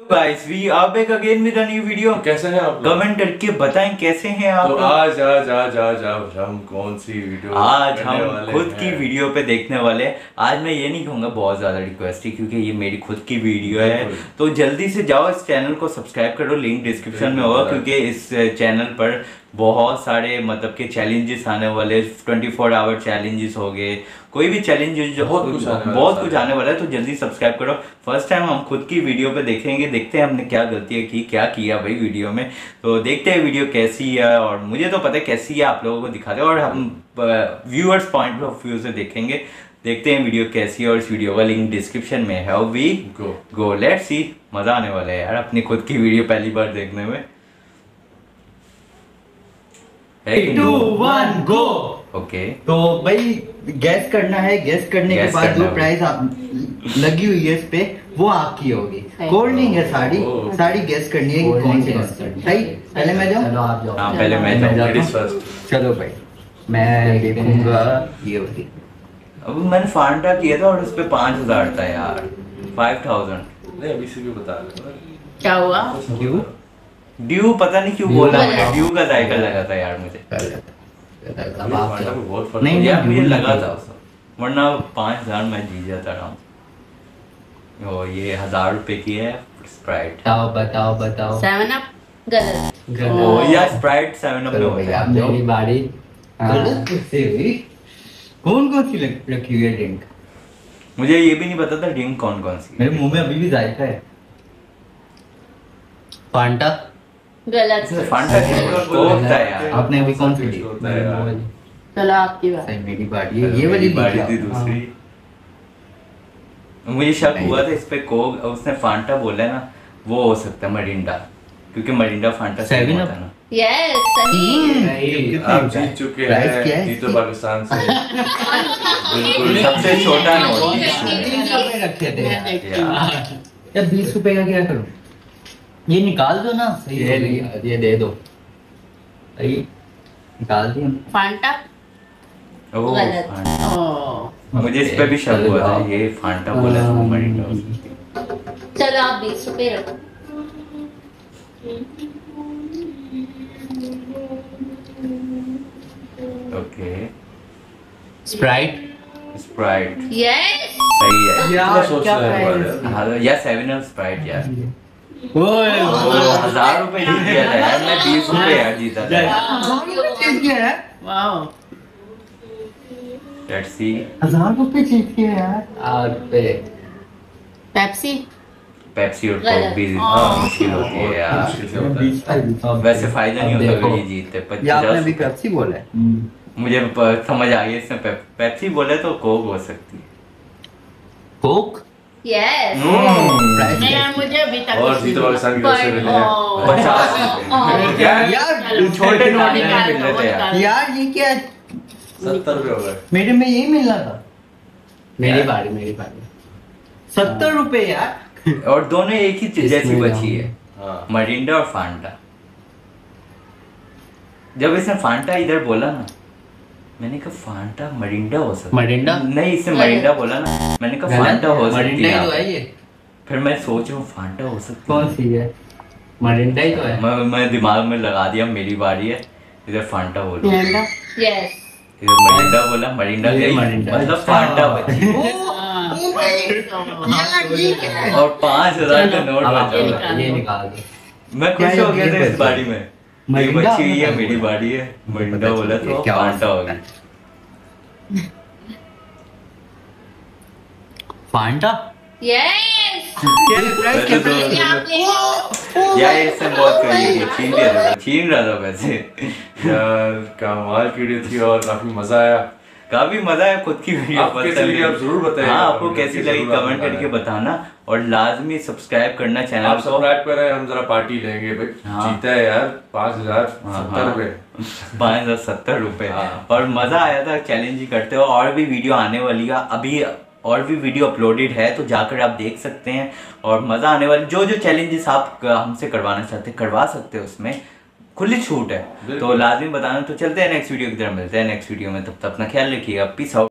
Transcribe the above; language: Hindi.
Guys we are back again with a new video. कैसे हैं आप? कमेंट करके बताएं कैसे हैं आप। तो आज हम कौन सी वीडियो आज हम खुद की वीडियो पे देखने वाले हैं। आज मैं ये नहीं कहूँगा बहुत ज़्यादा रिक्वेस्ट है क्योंकि ये मेरी खुद की वीडियो है, तो जल्दी से जाओ इस चैनल को सब्सक्राइब करो, लिंक डिस्क्रिप्शन में होगा। क्योंकि इस चैनल पर बहुत सारे मतलब के चैलेंजेस आने वाले, 24 आवर चैलेंजेस हो गए, कोई भी चैलेंज बहुत कुछ आने वाला है, तो जल्दी सब्सक्राइब करो। फर्स्ट टाइम हम खुद की वीडियो पे देखेंगे, देखते हैं हमने क्या गलतियाँ की, क्या किया भाई वीडियो में। तो देखते हैं वीडियो कैसी है, और मुझे तो पता है कैसी है, आप लोगों को दिखाते हैं और हम व्यूअर्स पॉइंट ऑफ व्यू से देखेंगे। देखते हैं वीडियो कैसी है, और इस वीडियो का लिंक डिस्क्रिप्शन में है। We go let's see. मजा आने वाला है यार अपनी खुद की वीडियो पहली बार देखने में। 3, 2, 1 गो। ओके, तो भाई गैस करना है, गैस करने के बाद जो प्राइस आप लगी हुई है इस पे वो आपकी होगी। कोल्ड ड्रिंक है, साड़ी गैस करनी है कि कौन सी सही। पहले मैं जाऊँ? चलो आप जाओ। हाँ पहले मैं जाऊँ। चलो भाई मैं देखूंगा ये वाली। अब मैंने फांटा किया था और उस पे 5000 था यार, 5000। नहीं अभी से भी बता रहे क्या हुआ? ड्यू पता नहीं क्यों बोला मैंने, ड्यू का जायका लगा था यार मुझे। अब आप जाओ। नहीं यार मुझे लगा था उसको, वरना 5000 मैं जीत जाता आराम। ओ ये 1000 रुपए की है स्प्राइट। बताओ 7 अप गलत। ओ या स्प्राइट 7 अप में होता है। मेरी बारी। कौन सी रखी हुई है ड्रिंक? मुझे ये भी नहीं पता था ड्रिंक कौन कौन सी। मेरे मुंह में अभी भी जायका है। फांटा गलत। फांटा कोक था यार। आपने अभी कौन सी ली? चलो आपकी बात। सही मेरी बारी है। ये वाली बारी थी दूसरी। मुझे शक हुआ था इस पे कोक, उसने फांटा बोला है ना, वो हो सकता है मरिंडा, क्योंकि मरिंडा फांटा से होता है ना। यस सही। आप जीत चुके हैं, जीतो पाकिस्तान से। बिल्कुल सबसे छोटा नोट 20 रुपए रखे थे यार। 20 रुपए का क्या करूं? ये निकाल दो ना। ये दे दो। सही निकाल दिया। फांटा गलत। मुझे इस पे भी शक हुआ था, ये फांटा बोला था मरिंडा हो सकती है। चलो आप 20 रुपए रखो। ओके स्प्राइट यस सही है यार। क्या या 7 अप स्प्राइट यार। 1000 रुपए जीत गया था यार मैं, 20 रुपए यार जीता था। Wow let's see. 1000 रुपए जीत गया यार। पेप्सी और कोक भी मुश्किल होती है यार। वैसे फायदा नहीं होता अगर ये जीतते। 50 भी पेप्सी बोला है। मुझे समझ आ गई, इसने पेप्सी बोले तो कोक हो सकती है। Coke yes. मुझे अभी तक और जीतो पाकिस्तान की तरफ से मिले हैं 50 यार छोटे नोट ही नहीं मिल रहे थे यार। ये क्या 70 रुपए हो गए। मेरे में यही मिलना था। मेरी बारी 70 रुपए यार। और दोनों एक ही चीज जैसी बची है। हाँ। मरिंडा और फांटा। जब इसने फांटा इधर बोला ना, मैंने कहा फांटा मरिंडा हो सकता है। मरिंडा नहीं, इसने मरिंडा बोला ना, मैंने कहा फांटा हो सकती है। तो है ये। फिर मैं सोच रहा हूँ फांटा हो सकती है। कौन सी है? मरिंडा ही तो है। मैं दिमाग में लगा दिया मेरी बारी है, इधर फांटा बोला, यस। इधर मरिंडा बोला, मरिंडा गई, मतलब फांटा बची। और 5000 का नोट बचा। ये निकाल दो। मैं खुश हो गया था इस बारी में। ये बच्ची है, मेरी बारी है। मरिंडा बोला तो फांटा होगी। फांटा यस। यार इससे बहुत छीन रहा था वैसे। यार कमाल की वीडियो थी और काफी मजा आया। काफी मजा है खुद की वीडियो। आप कैसी लगी आप जरूर बताइए। हाँ आपको कैसी लगी कमेंट करके बताना, और लाजमी सब्सक्राइब करना चैनल आप को। सब्सक्राइब करें, हम जरा पार्टी लेंगे भाई। हाँ। जीता है यार 5070 रुपए। 5070 रुपए। हाँ। और मजा आया था चैलेंज ही करते हो। और भी वीडियो आने वाली है, अभी और भी वीडियो अपलोडेड है, तो जाकर आप देख सकते हैं। और मजा आने वाली, जो जो चैलेंजेस आप हमसे करवाना चाहते हैं करवा सकते हैं, उसमें खुली छूट है। तो लाजमी बताना। तो चलते हैं नेक्स्ट वीडियो की तरफ, मिलते हैं नेक्स्ट वीडियो में। तब तक अपना ख्याल रखिएगा। Peace out.